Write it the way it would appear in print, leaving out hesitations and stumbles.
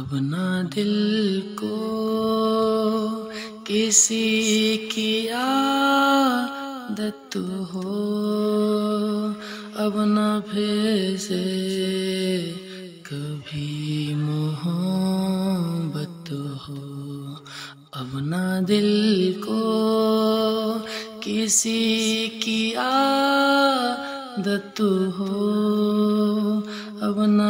अब ना दिल को किसी की आदत हो, अब ना फिर से कभी मोहब्बत हो। अब ना दिल को किसी की आदत हो, अब